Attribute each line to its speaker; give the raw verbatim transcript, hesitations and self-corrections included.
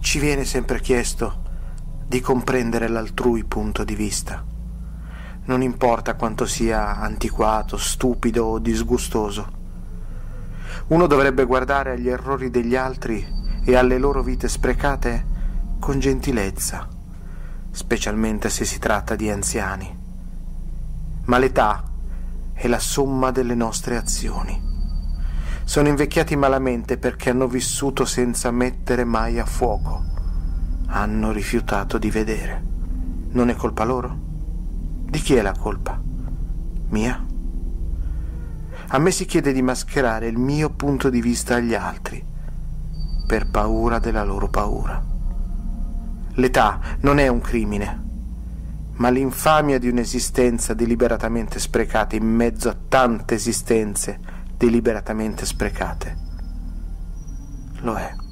Speaker 1: ci viene sempre chiesto di comprendere l'altrui punto di vista. Non importa quanto sia antiquato, stupido o disgustoso. Uno dovrebbe guardare agli errori degli altri e alle loro vite sprecate con gentilezza, specialmente se si tratta di anziani. Ma l'età è la somma delle nostre azioni. Sono invecchiati malamente perché hanno vissuto senza mettere mai a fuoco. Hanno rifiutato di vedere. Non è colpa loro? Di chi è la colpa? Mia? A me si chiede di mascherare il mio punto di vista agli altri, per paura della loro paura. L'età non è un crimine, ma l'infamia di un'esistenza deliberatamente sprecata in mezzo a tante esistenze deliberatamente sprecate lo è.